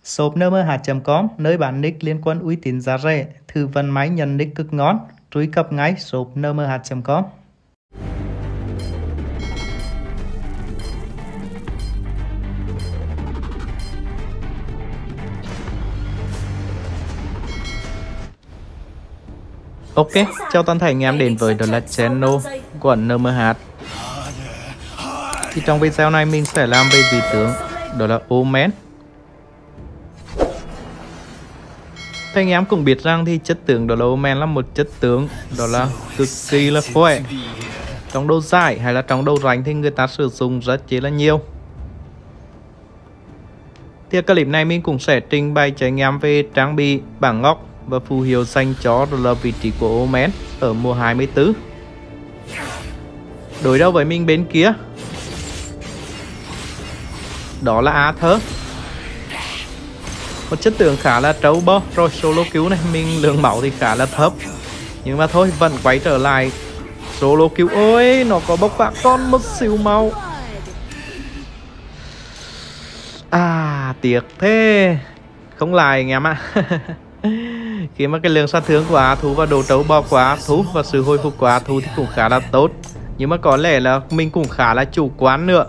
Shop nmh.com, nơi bán nick liên quân uy tín giá rẻ, tư vấn máy nhận nick cực ngon, truy cập ngay shop nmh.com. Ok, chào toàn thể anh em đến với đó là channel của NMH. Thì trong video này mình sẽ làm về vị tướng đó là Omen. Thì anh em cũng biết rằng thì chất tướng đó là Omen là một chất tướng đó là cực kỳ là khỏe. Trong đấu giải hay là trong đấu ránh thì người ta sử dụng rất chỉ là nhiều. Thì clip này mình cũng sẽ trình bày cho anh em về trang bị bảng ngọc và phù hiệu dành cho đó là vị trí của Omen ở mùa 24. Đối đầu với mình bên kia đó là Arthur, một chất tướng khá là trâu bò. Rồi solo cứu này mình lượng máu thì khá là thấp, nhưng mà thôi vẫn quay trở lại solo cứu. Ôi nó có bốc phát con một xíu máu, tiếc thế, không lại anh em ạ. Khi mà cái lượng sát thương của A Thú và độ trâu bò của A Thú và sự hồi phục của A Thú thì cũng khá là tốt, nhưng mà có lẽ là mình cũng khá là chủ quan nữa.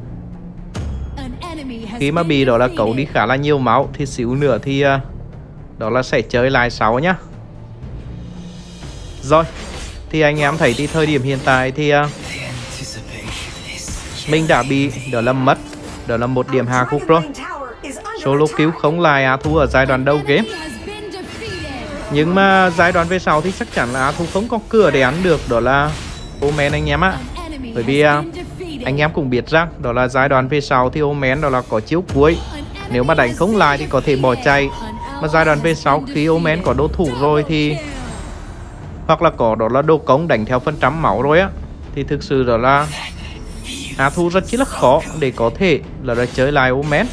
Khi mà bị đó là cấu đi khá là nhiều máu thì xíu nữa thì đó là sẽ chơi lại 6 nhá. Rồi thì anh em thấy thì thời điểm hiện tại thì mình đã bị đó là mất đó là 1 điểm hạ gục rồi. Solo cứu không lại A Thú ở giai đoạn đầu game, nhưng mà giai đoạn về sau thì chắc chắn là A Thú không có cửa để ăn được đó là Omen anh em ạ. Bởi vì anh em cũng biết rằng đó là giai đoạn về sau thì Omen đó là có chiếu cuối, nếu mà đánh không lại thì có thể bỏ chạy. Mà giai đoạn về sau khi Omen có đô thủ rồi thì hoặc là có đó là đồ công đánh theo phần trăm máu rồi á, thì thực sự đó là A Thú rất chỉ là khó để có thể là chơi lại Omen.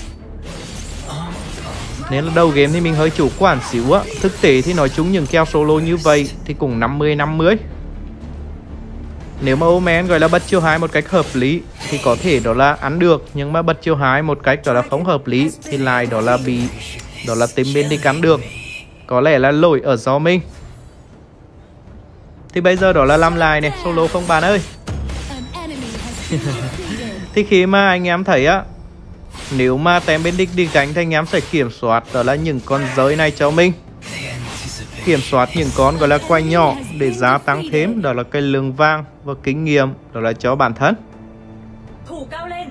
Nên là đầu game thì mình hơi chủ quan xíu á. Thực tế thì nói chung những kèo solo như vậy thì cũng 50-50. Nếu mà Omen gọi là bật chiêu 2 một cách hợp lý thì có thể đó là ăn được, nhưng mà bật chiêu 2 một cách đó là không hợp lý thì lại đó là bị đó là team bên đi cắn được. Có lẽ là lỗi ở do mình. Thì bây giờ đó là làm lại này, solo không bạn ơi. Thì khi mà anh em thấy á, nếu mà team bên địch đi cánh thì anh em sẽ kiểm soát đó là những con giới này cho mình, kiểm soát những con gọi là quay nhỏ để gia tăng thêm đó là cái lượng vàng và kinh nghiệm đó là cho bản thân. Thủ cao lên.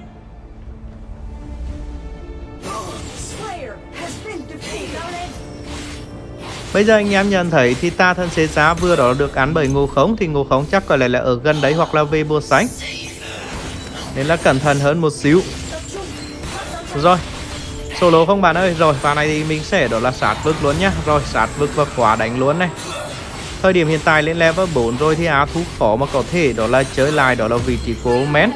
Bây giờ anh em nhận thấy thì ta thân xế giá vừa đó được ăn bởi Ngô Khống, thì Ngô Khống chắc có lẽ là ở gần đấy hoặc là về bùa sánh, nên là cẩn thận hơn một xíu. Rồi solo không bạn ơi. Rồi vào này thì mình sẽ đó là sát vực luôn nhá. Rồi sát vực và khóa đánh luôn này. Thời điểm hiện tại lên level 4 rồi thì A Thú khó mà có thể đó là chơi lại đó là vị trí của Omen.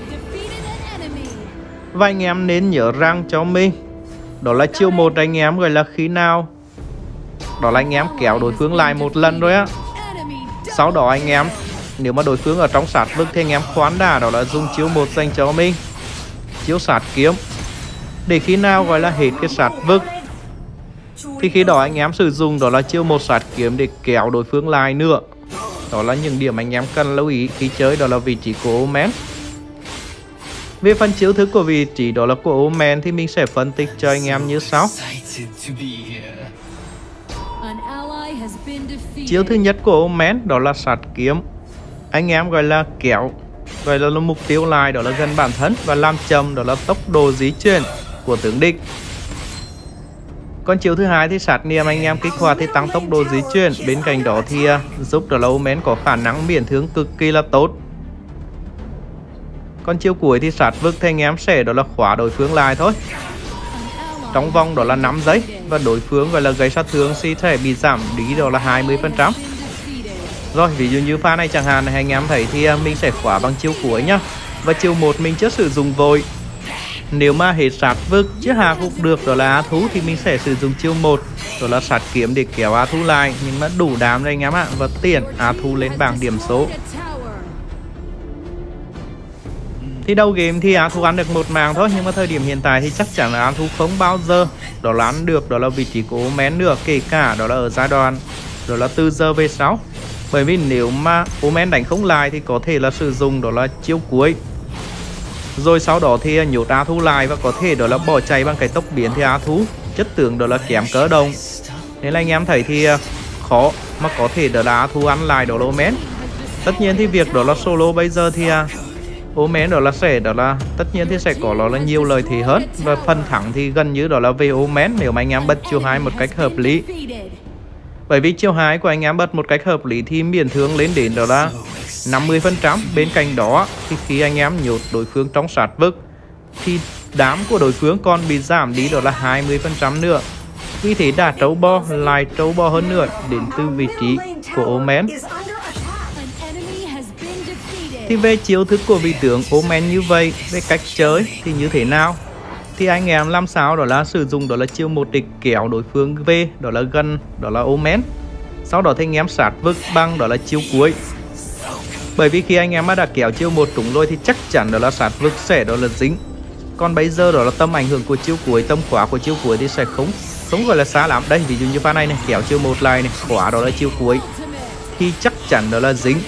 Và anh em nên nhớ rằng cho mình đó là chiêu 1 anh em gọi là khi nào đó là anh em kéo đối phương lại một lần rồi á, sau đó anh em nếu mà đối phương ở trong sát vực thì anh em khoán đà đó là dùng chiêu 1 dành cho mình, chiêu sát kiếm, để khi nào gọi là hết cái sát vực thì khi đó anh em sử dụng đó là chiêu 1 sát kiếm để kéo đối phương lại nữa. Đó là những điểm anh em cần lưu ý khi chơi đó là vị trí của Omen. Về phần chiêu thức của vị trí đó là của Omen thì mình sẽ phân tích cho anh em như sau. Chiêu thứ nhất của Omen đó là sát kiếm. Anh em gọi là kéo gọi là mục tiêu lại đó là gần bản thân và làm chậm đó là tốc độ di chuyển của tướng địch. Còn chiêu thứ hai thì sát niệm anh em kích hoạt thì tăng tốc độ di chuyển. Bên cạnh đó thì giúp đó là Omen có khả năng miễn thương cực kỳ là tốt. Còn chiêu cuối thì sát vực thì anh em sẽ đó là khóa đối phương lại thôi trong vòng đó là 5 giây, và đối phương gọi là gây sát thương thì sẽ bị giảm đi đó là 20%. Rồi ví dụ như pha này chẳng hạn này, anh em thấy thì mình sẽ khóa bằng chiêu cuối nhá. Và chiêu 1 mình chưa sử dụng vội. Nếu mà hết sát vực chưa hạ gục được đó là A Thú thì mình sẽ sử dụng chiêu 1 đó là sát kiếm để kéo A Thú lại, nhưng mà đủ đám rồi anh em ạ, và tiện A Thú lên bảng điểm số. Thì đầu game thì Á Thu ăn được một màng thôi, nhưng mà thời điểm hiện tại thì chắc chắn là Á Thu không bao giờ đó là ăn được đó là vị trí của Omen nữa, kể cả đó là ở giai đoạn đó là từ giờ về sau. Bởi vì nếu mà Omen đánh không lại thì có thể là sử dụng đó là chiêu cuối, rồi sau đó thì nhốt Á Thu lại và có thể đó là bỏ chạy bằng cái tốc biến thì Á Thu chất tướng đó là kém cỡ đồng. Nên là anh em thấy thì khó mà có thể đó là Á Thu ăn lại đó là Omen. Tất nhiên thì việc đó là solo bây giờ thì Omen đó là sẽ đó là tất nhiên thì sẽ có đó là nhiều lợi thế hơn, và phần thắng thì gần như đó là về Omen nếu mà anh em bật chiêu 2 một cách hợp lý. Bởi vì chiêu 2 của anh em bật một cách hợp lý thì miễn thương lên đến đó là 50%. Bên cạnh đó thì khi anh em nhốt đối phương trong sát vực thì đám của đối phương còn bị giảm đi đó là 20% nữa. Vì thế đã trâu bo lại trâu bo hơn nữa đến từ vị trí của Omen. Thì về chiêu thức của vị tướng Omen như vậy, về cách chơi thì như thế nào? Thì anh em làm sao đó là sử dụng đó là chiêu một địch kéo đối phương về đó là gần đó là Omen. Sau đó thì anh em sát vực bằng đó là chiêu cuối. Bởi vì khi anh em đã kéo chiêu một trúng rồi thì chắc chắn đó là sát vực sẽ đó là dính. Còn bây giờ đó là tầm ảnh hưởng của chiêu cuối, tầm khóa của chiêu cuối thì sẽ không gọi là xa lắm. Đây ví dụ như pha này này, kéo chiêu một lại này, khóa đó là chiêu cuối thì chắc chắn đó là dính.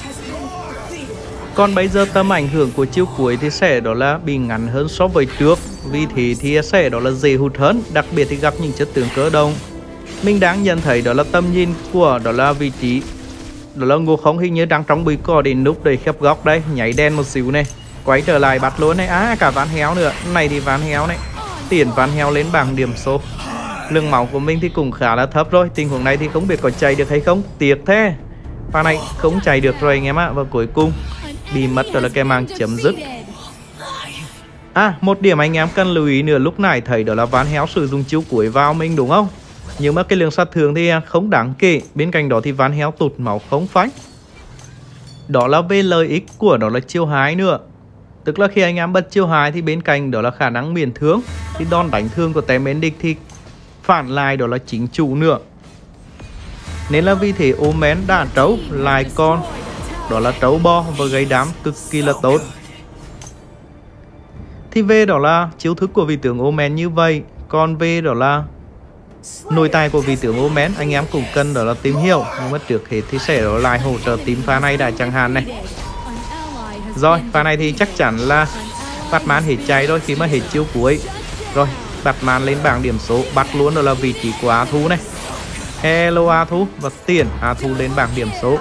Còn bây giờ tầm ảnh hưởng của chiêu cuối thì sẽ đó là bị ngắn hơn so với trước. Vì thế thì sẽ đó là dễ hụt hơn, đặc biệt thì gặp những chất tướng cỡ đồng. Mình đang nhận thấy đó là tầm nhìn của đó là vị trí đó là Ngô Không hình như đang trong bụi cỏ đến núp để khép góc đây, nhảy đen một xíu này, quay trở lại bắt luôn này. Cả ván héo nữa, này thì ván héo này, tiền ván héo lên bảng điểm số. Lượng máu của mình thì cũng khá là thấp rồi, tình huống này thì không biết có chạy được hay không, tiếc thế. Pha này không chạy được rồi anh em ạ, và cuối cùng bị mất đó là cái màn chấm dứt. Một điểm anh em cần lưu ý nữa, lúc này thấy đó là ván héo sử dụng chiêu cuối vào mình đúng không? Nhưng mà cái lượng sát thương thì không đáng kể. Bên cạnh đó thì ván héo tụt máu không phách. Đó là về lợi ích của đó là chiêu 2 nữa. Tức là khi anh em bật chiêu 2 thì bên cạnh đó là khả năng miễn thương, thì đòn đánh thương của tem bên địch thì phản lại đó là chính chủ nữa. Nên là vì thế Omen đã trấu lại con đó là trấu bo và gây đám cực kỳ là tốt. Thì về đó là chiêu thức của vị tướng Omen như vậy. Còn về đó là nội tài của vị tướng Omen anh em cũng cần đó là tìm hiểu. Nhưng mà trước hết thì sẽ đó lại hỗ trợ tím pha này đã chẳng hạn này. Rồi pha này thì chắc chắn là Batman hết chạy rồi khi mà hết chiêu cuối. Rồi Batman lên bảng điểm số, bắt luôn đó là vị trí của Á Thu này. Hello Á Thu, và tiền Á Thu lên bảng điểm số.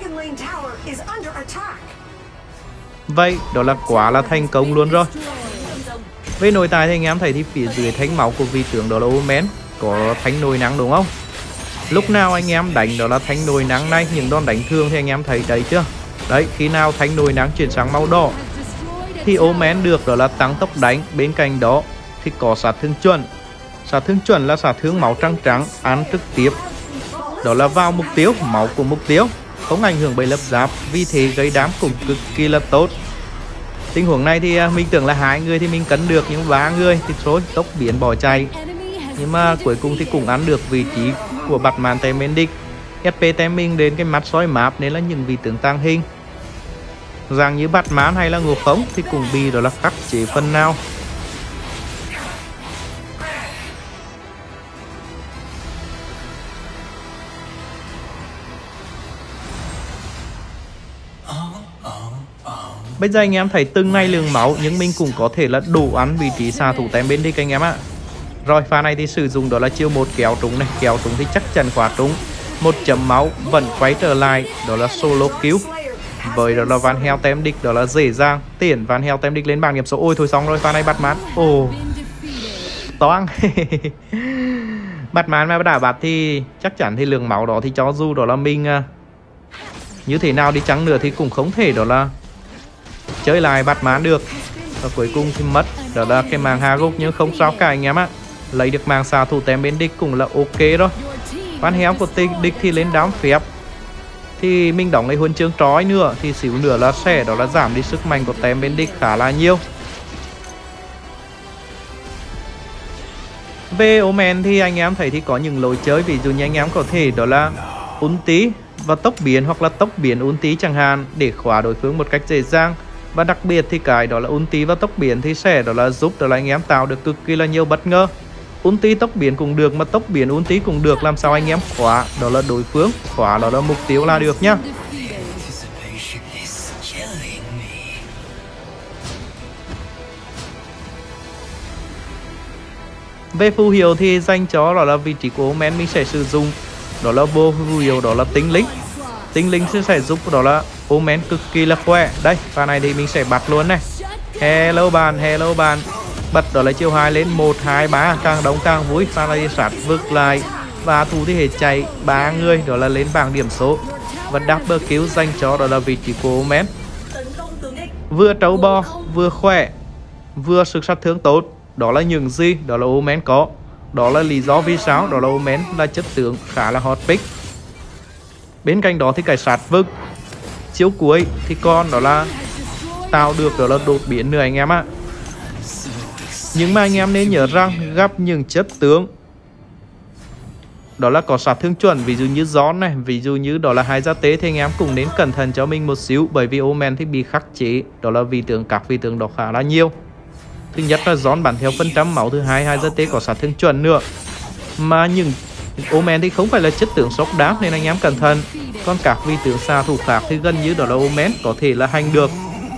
Vậy đó là quá là thành công luôn rồi. Với nội tài thì anh em thấy thì phía dưới thánh máu của vị tướng đó là Omen có thánh nồi nắng đúng không? Lúc nào anh em đánh đó là thánh nồi nắng này, những đòn đánh thương thì anh em thấy đấy chưa? Đấy, khi nào thánh nồi nắng chuyển sang màu đỏ thì Omen được đó là tăng tốc đánh. Bên cạnh đó thì có sát thương chuẩn. Sát thương chuẩn là sát thương máu trắng trắng, ăn trực tiếp đó là vào mục tiêu, máu của mục tiêu, không ảnh hưởng bởi lớp giáp, vì thế gây đám cũng cực kỳ là tốt. Tình huống này thì mình tưởng là 2 người thì mình cấn được, nhưng 3 người thì thôi tốc biến bỏ chạy. Nhưng mà cuối cùng thì cũng ăn được vị trí của Batman tem bên địch. SP tem mình đến cái mắt soi map nên là những vị tướng tăng hình dạng như Batman hay là Ngô Không thì cũng bị đó là khắc chế phần nào. Bây giờ anh em thấy từng này lượng máu nhưng mình cũng có thể là đủ ăn vị trí xạ thủ tem bên địch anh em ạ. Rồi pha này thì sử dụng đó là chiêu một kéo trúng này, kéo trúng thì chắc chắn khóa trúng. 1 chấm máu vẫn quay trở lại đó là solo kill. Với đó là Van Hell tem địch đó là dễ dàng tiễn Van Hell tem địch lên bảng điểm số. Ôi thôi xong rồi, pha này Batman toang. Batman mà đã bắt thì chắc chắn thì lượng máu đó thì cho dù đó là mình như thế nào đi chăng nữa thì cũng không thể đó là chơi lại Batman được. Và cuối cùng thì mất đó là cái màng Haguk, nhưng không sao cả anh em ạ. Lấy được màng xạ thủ tem bên địch cũng là ok rồi. Van Hell của địch thì lên đám phép thì mình đóng cái huân chương trói nữa thì xíu nữa là sẽ đó là giảm đi sức mạnh của tem bên địch khá là nhiều. Về Omen thì anh em thấy thì có những lối chơi, ví dụ như anh em có thể đó là ulti và tốc biến hoặc là tốc biến ulti chẳng hạn để khóa đối phương một cách dễ dàng. Và đặc biệt thì cái đó là ulti và tốc biến thì sẽ đó là giúp đó là anh em tạo được cực kỳ là nhiều bất ngờ. Ulti tốc biến cũng được mà tốc biến ulti cũng được, làm sao anh em khóa đó là đối phương, khóa đó là mục tiêu là được nhá. Về phù hiệu thì dành cho đó là vị trí của Omen mình sẽ sử dụng đó là bộ phù hiệu đó là tinh linh. Tinh linh sẽ giúp đó là Omen cực kỳ là khỏe. Đây, pha này thì mình sẽ bắt luôn này. Hello bạn, bật đó là chiêu 2 lên 1 2 3, càng đông càng vui. Pha này sát vực lại và thủ thì hệ chạy 3 người đó là lên bảng điểm số. Và double kill dành cho đó là vị trí của Omen. Vừa trâu bo, vừa khỏe, vừa sức sát thương tốt. Đó là những gì đó là Omen có. Đó là lý do vì sao đó là Omen là chất tướng khá là hot pick. Bên cạnh đó thì cái sát vực chiếu cuối thì còn đó là tạo được đó là đột biến nữa anh em ạ. Nhưng mà anh em nên nhớ rằng gặp những chất tướng đó là có sát thương chuẩn, ví dụ như gión này, ví dụ như đó là hai gia tế, thì anh em cũng nên cẩn thận cho mình một xíu, bởi vì Omen thì bị khắc chế đó là các vị tướng đó khá là nhiều. Thứ nhất là gión bắn theo phần trăm máu, thứ hai hai gia tế có sát thương chuẩn nữa. Mà những Omen thì không phải là chất tướng sốc đám nên anh em cẩn thận. Còn các vị tướng xạ thủ khác thì gần như đó là Omen có thể là hành được.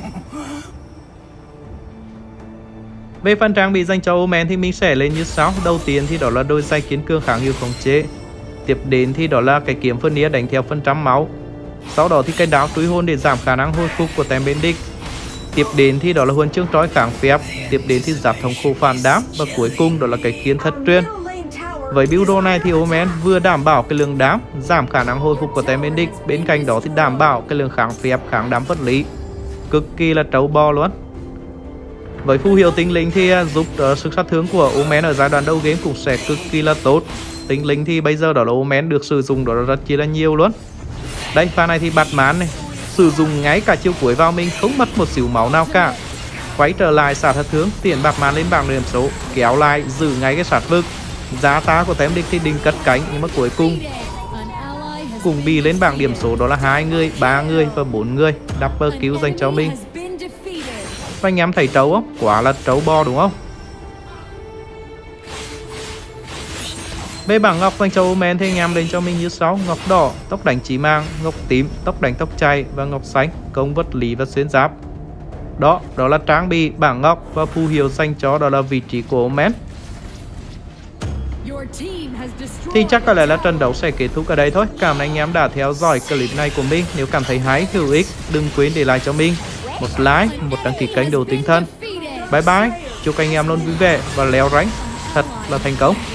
Về phần trang bị dành cho Omen thì mình sẽ lên như sau. Đầu tiên thì đó là đôi giày kiến cương kháng hiệu khống chế. Tiếp đến thì đó là cái kiếm phân nia đánh theo phần trăm máu. Sau đó thì cái đáo truy hồn để giảm khả năng hồi phục của tem bên địch. Tiếp đến thì đó là huân chương trói kháng phép. Tiếp đến thì giáp thống khổ phản đám. Và cuối cùng đó là cái kiến thất truyền. Với build đồ này thì Omen vừa đảm bảo cái lượng đám, giảm khả năng hồi phục của tem bên địch, bên cạnh đó thì đảm bảo cái lượng kháng phép, kháng đám vật lý. Cực kỳ là trâu bò luôn. Với phù hiệu tinh linh thì giúp sức sát thương của Omen ở giai đoạn đầu game cũng sẽ cực kỳ là tốt. Tinh linh thì bây giờ đó là Omen được sử dụng đó là rất chi là nhiều luôn. Đây, pha này thì Batman này sử dụng ngay cả chiêu cuối vào mình không mất một xíu máu nào cả. Quay trở lại xả sát thương, tiện Batman lên bảng điểm số, kéo lại giữ ngay cái sát vực. Giá tá của tem địch thì định cất cánh, nhưng mà cuối cùng bị lên bảng điểm số đó là 2 người, 3 người và 4 người. Double kill dành cho mình. Và anh em thấy trâu không? Quả là trâu bò đúng không? Về bảng ngọc dành cho Omen thì anh em lên cho mình như sau: ngọc đỏ, tốc đánh chí mạng; ngọc tím, tốc đánh tốc chạy; và ngọc xanh, công vật lý và xuyên giáp. Đó là trang bị bảng ngọc và phù hiệu dành cho đó là vị trí của Omen. Thì chắc có lẽ là trận đấu sẽ kết thúc ở đây thôi. Cảm ơn anh em đã theo dõi clip này của mình. Nếu cảm thấy hay, hữu ích, đừng quên để lại cho mình một like, một đăng ký kênh đồ tinh thần. Bye bye, chúc anh em luôn vui vẻ và leo rank thật là thành công.